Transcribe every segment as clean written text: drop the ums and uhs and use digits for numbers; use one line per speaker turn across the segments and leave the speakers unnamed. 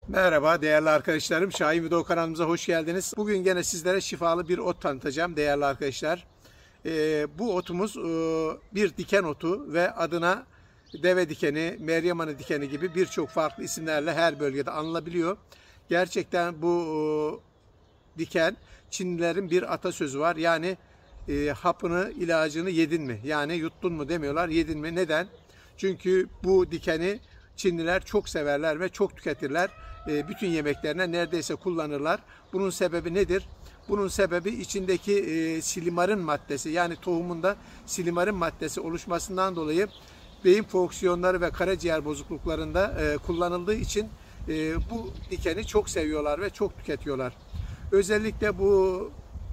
Merhaba değerli arkadaşlarım. Şahin Video kanalımıza hoş geldiniz. Bugün gene sizlere şifalı bir ot tanıtacağım değerli arkadaşlar. Bu otumuz bir diken otu ve adına deve dikeni, Meryem Ana dikeni gibi birçok farklı isimlerle her bölgede anılabiliyor. Gerçekten bu diken, Çinlilerin bir atasözü var. Yani hapını, ilacını yedin mi? Yani yuttun mu demiyorlar, yedin mi? Neden? Çünkü bu dikeni Çinliler çok severler ve çok tüketirler. Bütün yemeklerine neredeyse kullanırlar. Bunun sebebi nedir? Bunun sebebi içindeki silimarin maddesi, yani tohumunda silimarin maddesi oluşmasından dolayı beyin fonksiyonları ve karaciğer bozukluklarında kullanıldığı için bu dikeni çok seviyorlar ve çok tüketiyorlar. Özellikle bu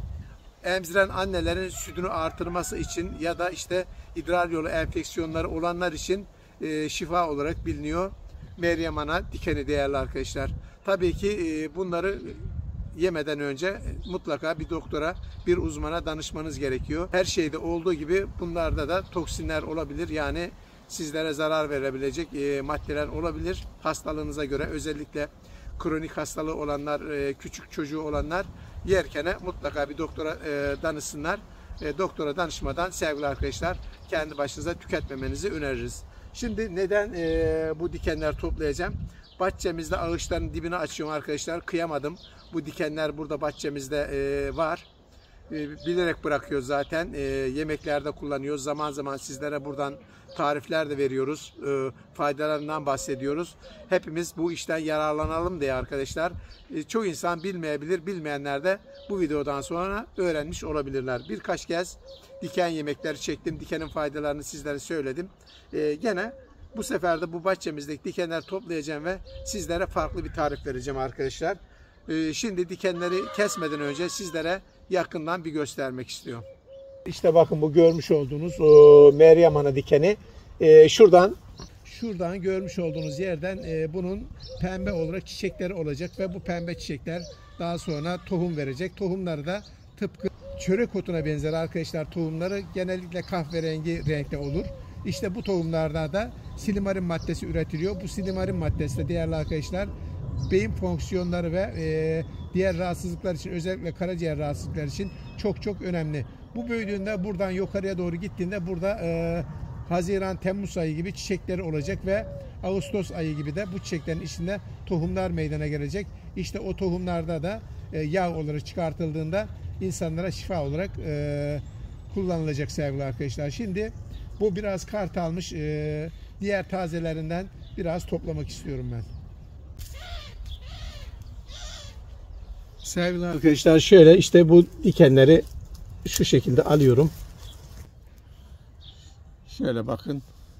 emziren annelerin sütünü artırması için ya da işte idrar yolu enfeksiyonları olanlar için şifa olarak biliniyor Meryem Ana dikeni değerli arkadaşlar. Tabii ki bunları yemeden önce mutlaka bir doktora, bir uzmana danışmanız gerekiyor. Her şeyde olduğu gibi bunlarda da toksinler olabilir. Yani sizlere zarar verebilecek maddeler olabilir. Hastalığınıza göre, özellikle kronik hastalığı olanlar, küçük çocuğu olanlar yerken mutlaka bir doktora danışsınlar. Doktora danışmadan sevgili arkadaşlar kendi başınıza tüketmemenizi öneririz. Şimdi neden bu dikenler toplayacağım? Bahçemizde ağaçların dibini açıyorum arkadaşlar. Kıyamadım. Bu dikenler burada bahçemizde var. Bilerek bırakıyoruz zaten. Yemeklerde kullanıyoruz. Zaman zaman sizlere buradan tarifler de veriyoruz. Faydalarından bahsediyoruz. Hepimiz bu işten yararlanalım diye arkadaşlar. Çoğu insan bilmeyebilir. Bilmeyenler de bu videodan sonra öğrenmiş olabilirler. Birkaç kez diken yemekleri çektim. Dikenin faydalarını sizlere söyledim. Gene bu sefer de bu bahçemizdeki dikenleri toplayacağım ve sizlere farklı bir tarif vereceğim arkadaşlar. Şimdi dikenleri kesmeden önce sizlere yakından bir göstermek istiyorum. İşte bakın bu görmüş olduğunuz Meryem Ana dikeni. Şuradan görmüş olduğunuz yerden bunun pembe olarak çiçekleri olacak ve bu pembe çiçekler daha sonra tohum verecek. Tohumları da tıpkı çörek otuna benzer arkadaşlar, tohumları genellikle kahverengi renkte olur. İşte bu tohumlarda da silimarin maddesi üretiliyor. Bu silimarin maddesi de değerli arkadaşlar beyin fonksiyonları ve diğer rahatsızlıklar için, özellikle karaciğer rahatsızlıkları için çok önemli. Bu büyüdüğünde buradan yukarıya doğru gittiğinde burada Haziran, Temmuz ayı gibi çiçekleri olacak ve Ağustos ayı gibi de bu çiçeklerin içinde tohumlar meydana gelecek. İşte o tohumlarda da yağ olarak çıkartıldığında insanlara şifa olarak kullanılacak sevgili arkadaşlar. Şimdi bu biraz kart almış, diğer tazelerinden biraz toplamak istiyorum ben. Sevgili arkadaşlar şöyle işte bu dikenleri şu şekilde alıyorum. Şöyle bakın.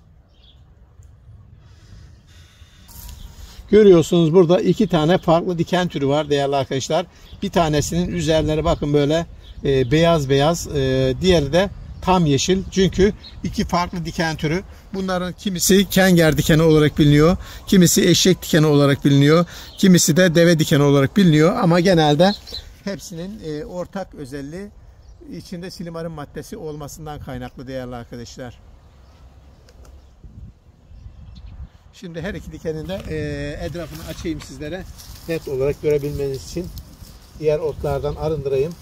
Görüyorsunuz burada iki tane farklı diken türü var değerli arkadaşlar. Bir tanesinin üzerleri bakın böyle beyaz, diğeri de tam yeşil. Çünkü iki farklı diken türü. Bunların kimisi kenger dikeni olarak biliniyor. Kimisi eşek dikeni olarak biliniyor. Kimisi de deve dikeni olarak biliniyor. Ama genelde hepsinin ortak özelliği içinde silimarin maddesi olmasından kaynaklı değerli arkadaşlar. Şimdi her iki dikenin de etrafını açayım sizlere net olarak görebilmeniz için. Diğer otlardan arındırayım.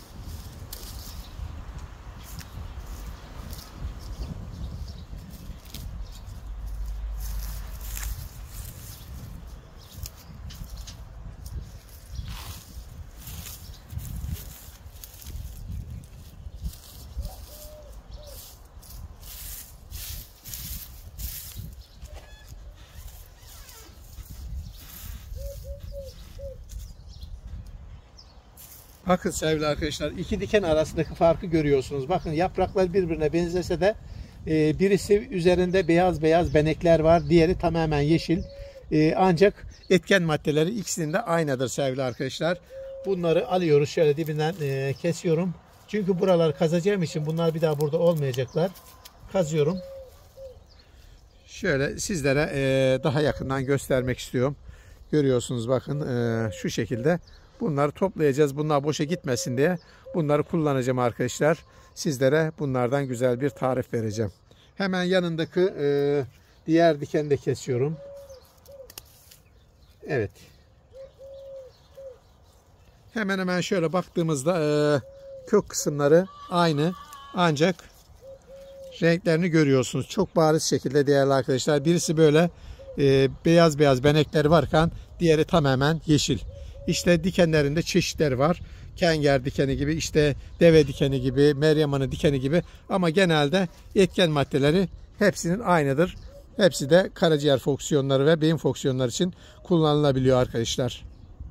Bakın sevgili arkadaşlar, iki diken arasındaki farkı görüyorsunuz. Bakın yapraklar birbirine benzese de birisi üzerinde beyaz benekler var. Diğeri tamamen yeşil. Ancak etken maddeleri ikisinin de aynıdır sevgili arkadaşlar. Bunları alıyoruz, şöyle dibinden kesiyorum. Çünkü buraları kazacağım için bunlar bir daha burada olmayacaklar. Kazıyorum. Şöyle sizlere daha yakından göstermek istiyorum. Görüyorsunuz bakın şu şekilde. Bunları toplayacağız. Bunlar boşa gitmesin diye bunları kullanacağım arkadaşlar. Sizlere bunlardan güzel bir tarif vereceğim. Hemen yanındaki diğer dikeni de kesiyorum. Evet. Hemen hemen şöyle baktığımızda kök kısımları aynı, ancak renklerini görüyorsunuz. Çok bariz şekilde değerli arkadaşlar. Birisi böyle beyaz beyaz benekleri varken diğeri tamamen yeşil. İşte dikenlerinde çeşitleri var. Kenger dikeni gibi, işte deve dikeni gibi, Meryem Ana dikeni gibi, ama genelde etken maddeleri hepsinin aynıdır. Hepsi de karaciğer fonksiyonları ve beyin fonksiyonları için kullanılabiliyor arkadaşlar.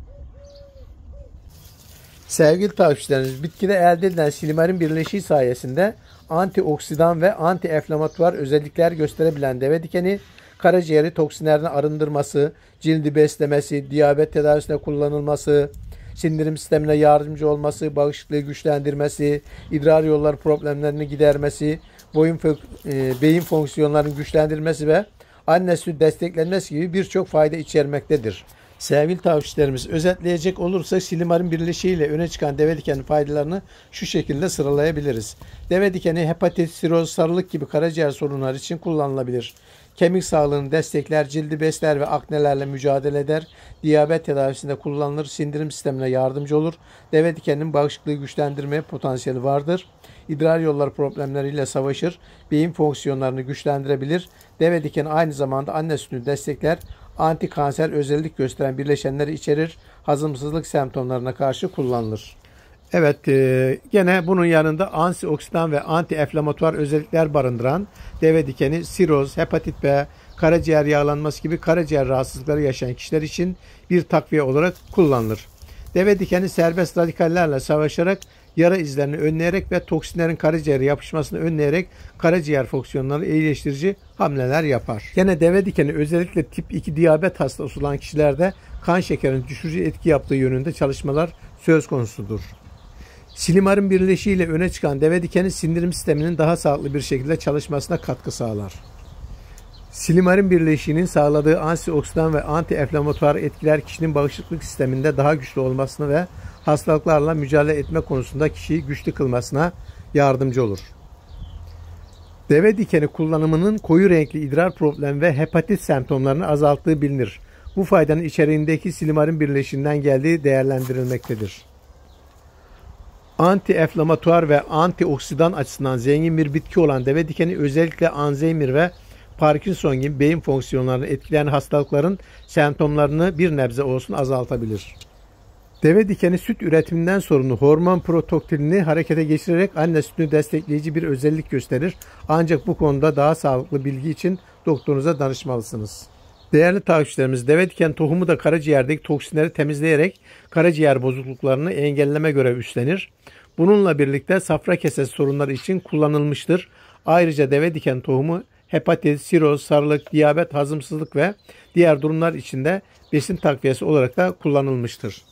Sevgili takipçilerimiz, bitkide elde edilen silimarin birleşiği sayesinde antioksidan ve anti-enflamatuar özellikler gösterebilen deve dikeni, karaciğeri toksinlerden arındırması, cildi beslemesi, diyabet tedavisinde kullanılması, sindirim sistemine yardımcı olması, bağışıklığı güçlendirmesi, idrar yolları problemlerini gidermesi, beyin fonksiyonlarının güçlendirmesi ve anne sütü desteklenmesi gibi birçok fayda içermektedir. Sevgili takipçilerimiz, özetleyecek olursa silimarin birleşiği ile öne çıkan deve dikeni faydalarını şu şekilde sıralayabiliriz. Deve dikeni hepatit, siroz, sarılık gibi karaciğer sorunları için kullanılabilir. Kemik sağlığını destekler, cildi besler ve aknelerle mücadele eder. Diyabet tedavisinde kullanılır, sindirim sistemine yardımcı olur. Deve dikeninin bağışıklığı güçlendirme potansiyeli vardır. İdrar yolları problemleriyle savaşır, beyin fonksiyonlarını güçlendirebilir. Deve dikeni aynı zamanda anne sütünü destekler, anti kanser özellik gösteren birleşenleri içerir, hazımsızlık semptomlarına karşı kullanılır. Evet, gene bunun yanında antioksidan ve anti-enflamatuar özellikler barındıran deve dikeni siroz, hepatit B, karaciğer yağlanması gibi karaciğer rahatsızlıkları yaşayan kişiler için bir takviye olarak kullanılır. Deve dikeni serbest radikallerle savaşarak, yara izlerini önleyerek ve toksinlerin karaciğere yapışmasını önleyerek karaciğer fonksiyonlarını iyileştirici hamleler yapar. Gene deve dikeni özellikle tip 2 diyabet hastası olan kişilerde kan şekerinin düşürücü etki yaptığı yönünde çalışmalar söz konusudur. Silimarin birleşiği ile öne çıkan deve dikeni sindirim sisteminin daha sağlıklı bir şekilde çalışmasına katkı sağlar. Silimarin birleşiğinin sağladığı antioksidan ve anti-enflamatuar etkiler kişinin bağışıklık sisteminde daha güçlü olmasını ve hastalıklarla mücadele etme konusunda kişiyi güçlü kılmasına yardımcı olur. Deve dikeni kullanımının koyu renkli idrar problemi ve hepatit semptomlarını azalttığı bilinir. Bu faydanın içeriğindeki silimarin birleşiğinden geldiği değerlendirilmektedir. Anti-enflamatuar ve antioksidan açısından zengin bir bitki olan deve dikeni özellikle Alzheimer ve Parkinson gibi beyin fonksiyonlarını etkileyen hastalıkların semptomlarını bir nebze olsun azaltabilir. Deve dikeni süt üretiminden sorumlu hormon protoktinini harekete geçirerek anne sütünü destekleyici bir özellik gösterir. Ancak bu konuda daha sağlıklı bilgi için doktorunuza danışmalısınız. Değerli takipçilerimiz, deve diken tohumu da karaciğerdeki toksinleri temizleyerek karaciğer bozukluklarını engelleme görevi üstlenir. Bununla birlikte safra kesesi sorunları için kullanılmıştır. Ayrıca deve diken tohumu hepatit, siroz, sarılık, diyabet, hazımsızlık ve diğer durumlar için de besin takviyesi olarak da kullanılmıştır.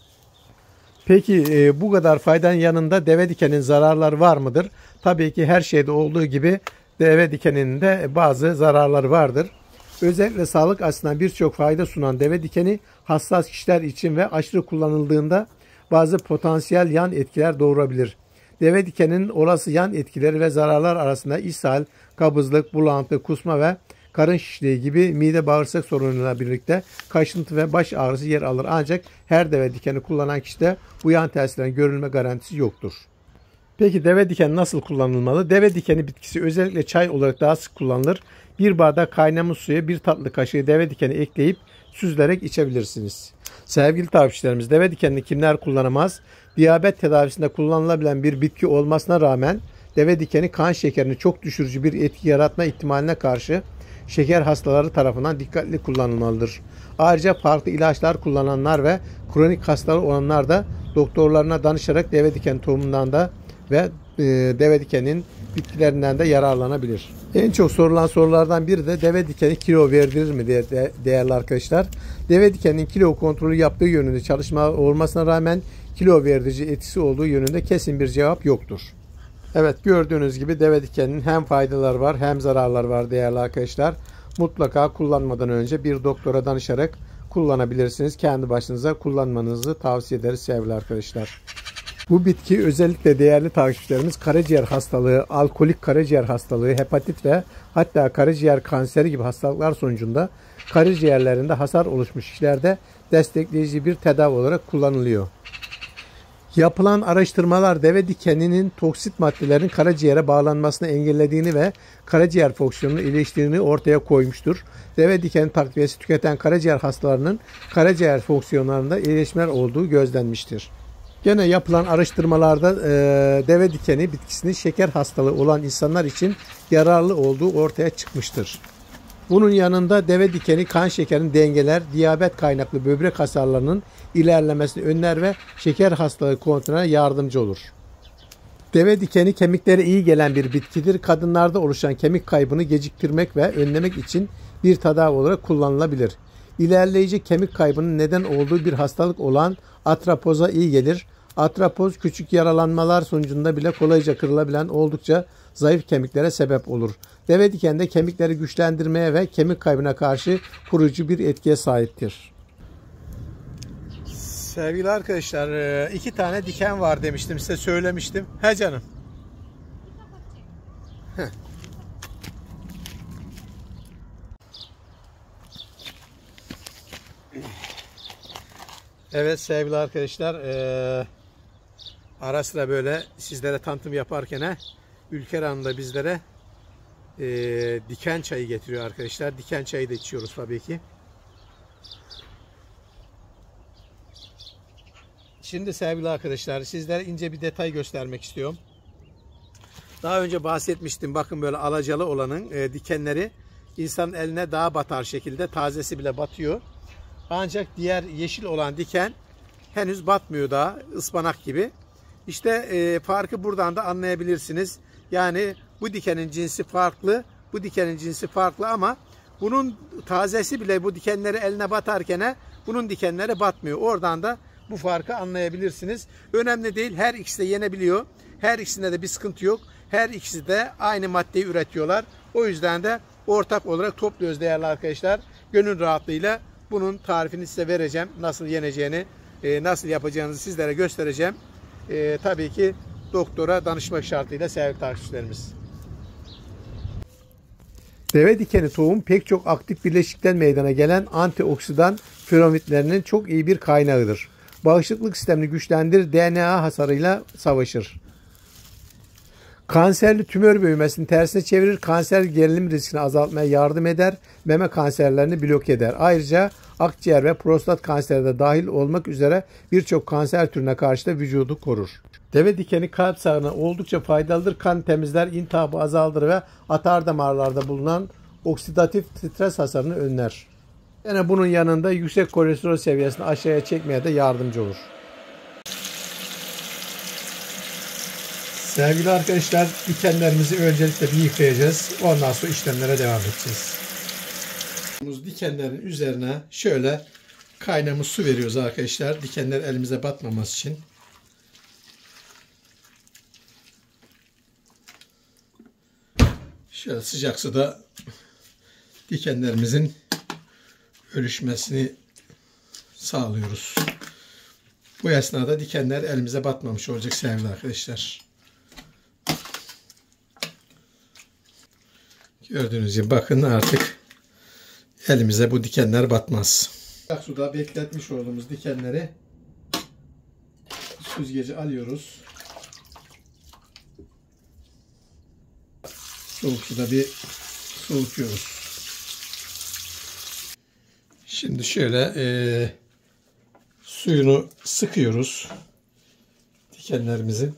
Peki bu kadar faydanın yanında deve dikeninin zararları var mıdır? Tabii ki her şeyde olduğu gibi deve dikeninin de bazı zararları vardır. Özellikle sağlık açısından birçok fayda sunan deve dikeni hassas kişiler için ve aşırı kullanıldığında bazı potansiyel yan etkiler doğurabilir. Deve dikeninin olası yan etkileri ve zararlar arasında ishal, kabızlık, bulantı, kusma ve karın şişliği gibi mide bağırsak sorunuyla birlikte kaşıntı ve baş ağrısı yer alır. Ancak her deve dikeni kullanan kişide bu yan tesirlerin görülme garantisi yoktur. Peki deve dikeni nasıl kullanılmalı? Deve dikeni bitkisi özellikle çay olarak daha sık kullanılır. Bir bardak kaynamış suya 1 tatlı kaşığı deve dikeni ekleyip süzülerek içebilirsiniz. Sevgili takipçilerimiz, deve dikenini kimler kullanamaz? Diyabet tedavisinde kullanılabilen bir bitki olmasına rağmen deve dikeni kan şekerini çok düşürücü bir etki yaratma ihtimaline karşı şeker hastaları tarafından dikkatli kullanılmalıdır. Ayrıca farklı ilaçlar kullananlar ve kronik hastalığı olanlar da doktorlarına danışarak deve diken tohumundan da ve deve dikeninin bitkilerinden de yararlanabilir. En çok sorulan sorulardan biri de deve dikeni kilo verdirir mi diye değerli arkadaşlar. Deve dikeninin kilo kontrolü yaptığı yönünde çalışma olmasına rağmen kilo verici etkisi olduğu yönünde kesin bir cevap yoktur. Evet, gördüğünüz gibi deve dikeninin hem faydaları var hem zararları var değerli arkadaşlar. Mutlaka kullanmadan önce bir doktora danışarak kullanabilirsiniz. Kendi başınıza kullanmanızı tavsiye ederiz sevgili arkadaşlar. Bu bitki özellikle değerli takipçilerimiz karaciğer hastalığı, alkolik karaciğer hastalığı, hepatit ve hatta karaciğer kanseri gibi hastalıklar sonucunda karaciğerlerinde hasar oluşmuş kişilerde destekleyici bir tedavi olarak kullanılıyor. Yapılan araştırmalar deve dikeninin toksit maddelerin karaciğere bağlanmasını engellediğini ve karaciğer fonksiyonunu iyileştirdiğini ortaya koymuştur. Deve dikeni takviyesi tüketen karaciğer hastalarının karaciğer fonksiyonlarında iyileşmeler olduğu gözlenmiştir. Gene yapılan araştırmalarda deve dikeni bitkisinin şeker hastalığı olan insanlar için yararlı olduğu ortaya çıkmıştır. Bunun yanında deve dikeni kan şekerini dengeler, diyabet kaynaklı böbrek hasarlarının ilerlemesini önler ve şeker hastalığı kontrolüne yardımcı olur. Deve dikeni kemiklere iyi gelen bir bitkidir. Kadınlarda oluşan kemik kaybını geciktirmek ve önlemek için bir tedavi olarak kullanılabilir. İlerleyici kemik kaybının neden olduğu bir hastalık olan atrapoza iyi gelir. Atrapoz küçük yaralanmalar sonucunda bile kolayca kırılabilen oldukça zayıf kemiklere sebep olur. Deve dikeni de kemikleri güçlendirmeye ve kemik kaybına karşı koruyucu bir etkiye sahiptir. Sevgili arkadaşlar, 2 tane diken var demiştim, size söylemiştim. He canım. Heh. Evet sevgili arkadaşlar, ara sıra böyle sizlere tanıtım yaparken Ülker Hanım da bizlere diken çayı getiriyor arkadaşlar. Diken çayı da içiyoruz tabii ki. Şimdi sevgili arkadaşlar, sizlere ince bir detay göstermek istiyorum. Daha önce bahsetmiştim. Bakın böyle alacalı olanın dikenleri insanın eline daha batar şekilde, tazesi bile batıyor. Ancak diğer yeşil olan diken henüz batmıyor, daha ıspanak gibi. İşte farkı buradan da anlayabilirsiniz. Yani bu dikenin cinsi farklı, bu dikenin cinsi farklı ama bunun tazesi bile bu dikenleri eline batarken bunun dikenleri batmıyor. Oradan da bu farkı anlayabilirsiniz. Önemli değil, her ikisi de yenebiliyor. Her ikisinde de bir sıkıntı yok. Her ikisi de aynı maddeyi üretiyorlar. O yüzden de ortak olarak topluyoruz değerli arkadaşlar. Gönül rahatlığıyla bunun tarifini size vereceğim. Nasıl yeneceğini, nasıl yapacağınızı sizlere göstereceğim. Tabii ki doktora danışmak şartıyla sevgili takipçilerimiz. Deve dikeni tohum pek çok aktif bileşikten meydana gelen antioksidan flavonoidlerinin çok iyi bir kaynağıdır. Bağışıklık sistemini güçlendirir, DNA hasarıyla savaşır. Kanserli tümör büyümesini tersine çevirir, kanser gerilim riskini azaltmaya yardım eder, meme kanserlerini bloke eder. Ayrıca akciğer ve prostat kanseri de dahil olmak üzere birçok kanser türüne karşı da vücudu korur. Deve dikeni kalp sağlığına oldukça faydalıdır. Kan temizler, iltihabı azaltır ve atar damarlarda bulunan oksidatif stres hasarını önler. Yine bunun yanında yüksek kolesterol seviyesini aşağıya çekmeye de yardımcı olur. Sevgili arkadaşlar, dikenlerimizi öncelikle bir yıkayacağız. Ondan sonra işlemlere devam edeceğiz. Dikenlerin üzerine şöyle kaynamış su veriyoruz arkadaşlar. Dikenler elimize batmaması için. Şöyle sıcak suda dikenlerimizin ölüşmesini sağlıyoruz. Bu esnada dikenler elimize batmamış olacak sevgili arkadaşlar. Gördüğünüz gibi bakın artık elimize bu dikenler batmaz. Sıcak suda bekletmiş olduğumuz dikenleri süzgeci alıyoruz. Soğuk suda bir soğutuyoruz. Şimdi şöyle suyunu sıkıyoruz dikenlerimizin.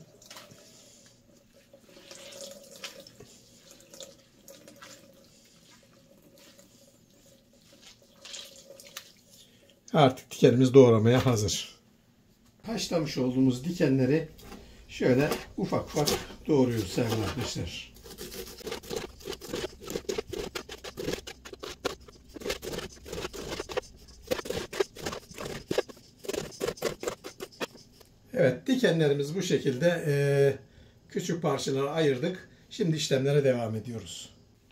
Artık dikenimiz doğramaya hazır. Haşlamış olduğumuz dikenleri şöyle ufak ufak doğruyoruz sevgili arkadaşlar. Evet, dikenlerimiz bu şekilde küçük parçalara ayırdık. Şimdi işlemlere devam ediyoruz.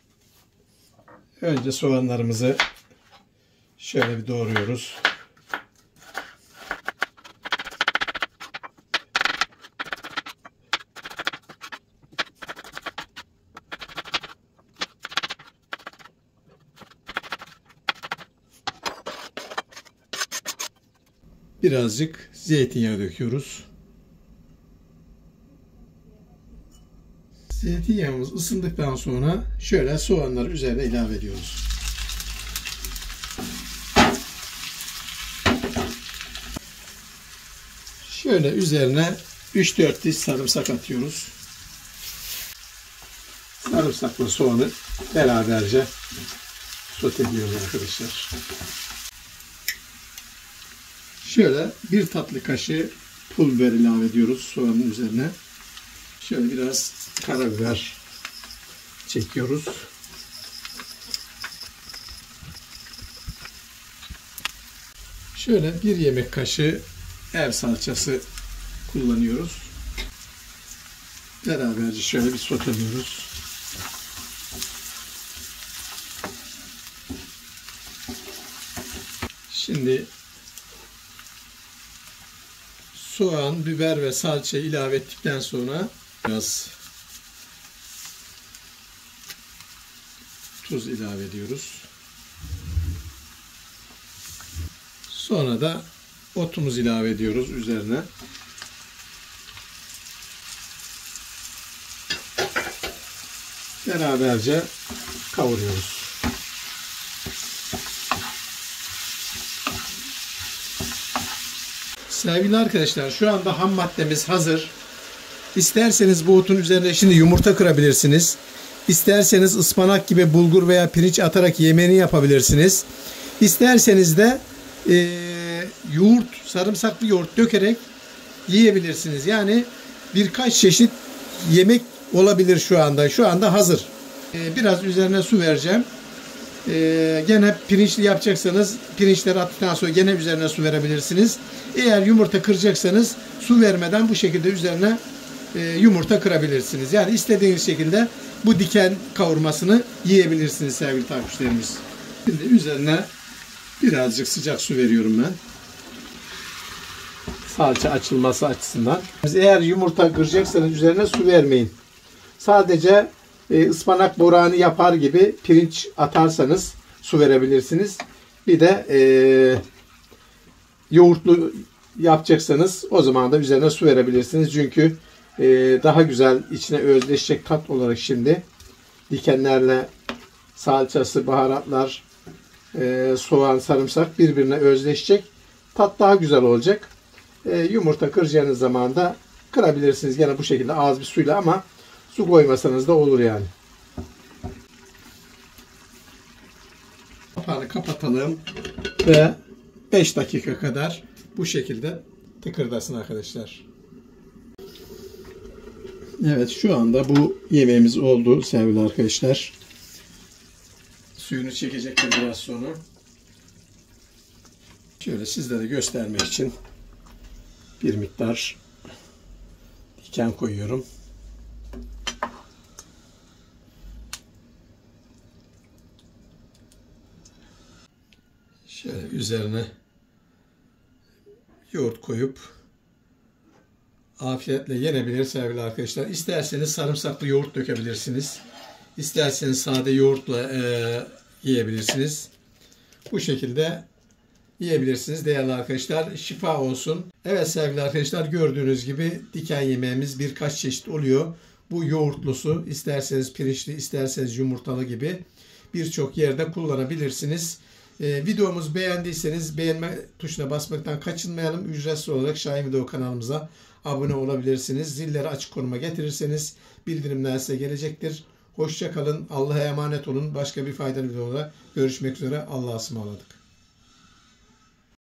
Önce soğanlarımızı şöyle bir doğruyoruz. Birazcık zeytinyağı döküyoruz. Zeytinyağımız ısındıktan sonra şöyle soğanları üzerine ilave ediyoruz. Şöyle üzerine 3-4 diş sarımsak atıyoruz. Sarımsakla soğanı beraberce soteliyoruz arkadaşlar. Şöyle 1 tatlı kaşığı pul biber ilave ediyoruz soğanın üzerine. Şöyle biraz karabiber çekiyoruz. Şöyle 1 yemek kaşığı ev salçası kullanıyoruz. Beraberce şöyle bir soteliyoruz. Şimdi soğan, biber ve salça ilave ettikten sonra biraz tuz ilave ediyoruz. Sonra da otumuzu ilave ediyoruz üzerine. Beraberce kavuruyoruz. Sevgili arkadaşlar, şu anda ham maddemiz hazır. İsterseniz bu otun üzerine şimdi yumurta kırabilirsiniz. İsterseniz ıspanak gibi bulgur veya pirinç atarak yemeğini yapabilirsiniz. İsterseniz de yoğurt, sarımsaklı yoğurt dökerek yiyebilirsiniz. Yani birkaç çeşit yemek olabilir şu anda. Şu anda hazır. Biraz üzerine su vereceğim. Gene pirinçli yapacaksanız pirinçleri attıktan sonra gene üzerine su verebilirsiniz. Eğer yumurta kıracaksanız su vermeden bu şekilde üzerine yumurta kırabilirsiniz. Yani istediğiniz şekilde bu diken kavurmasını yiyebilirsiniz sevgili takipçilerimiz. Şimdi üzerine birazcık sıcak su veriyorum ben. Salça açılması açısından. Eğer yumurta kıracaksanız üzerine su vermeyin. Sadece ıspanak borağını yapar gibi pirinç atarsanız su verebilirsiniz. Bir de yoğurtlu yapacaksanız o zaman da üzerine su verebilirsiniz. Çünkü daha güzel içine özleşecek tat olarak şimdi dikenlerle salçası, baharatlar, soğan, sarımsak birbirine özleşecek. Tat daha güzel olacak. Yumurta kıracağınız zaman da kırabilirsiniz. Gene bu şekilde az bir suyla ama su koymasanız da olur yani. Kapağını kapatalım ve 5 dakika kadar bu şekilde tıkırdasın arkadaşlar. Evet, şu anda bu yemeğimiz oldu sevgili arkadaşlar. Suyunu çekecektir biraz sonra. Şöyle sizlere göstermek için bir miktar diken koyuyorum. Şöyle üzerine yoğurt koyup afiyetle yenebilir sevgili arkadaşlar. İsterseniz sarımsaklı yoğurt dökebilirsiniz. İsterseniz sade yoğurtla yiyebilirsiniz. Bu şekilde yiyebilirsiniz değerli arkadaşlar. Şifa olsun. Evet sevgili arkadaşlar, gördüğünüz gibi diken yemeğimiz birkaç çeşit oluyor. Bu yoğurtlusu, isterseniz pirinçli, isterseniz yumurtalı gibi birçok yerde kullanabilirsiniz. Videomuzu beğendiyseniz beğenme tuşuna basmaktan kaçınmayalım. Ücretsiz olarak Şahin Video kanalımıza abone olabilirsiniz. Zilleri açık konuma getirirseniz bildirimler size gelecektir. Hoşça kalın. Allah'a emanet olun. Başka bir faydalı videoda görüşmek üzere. Allah'a ısmarladık.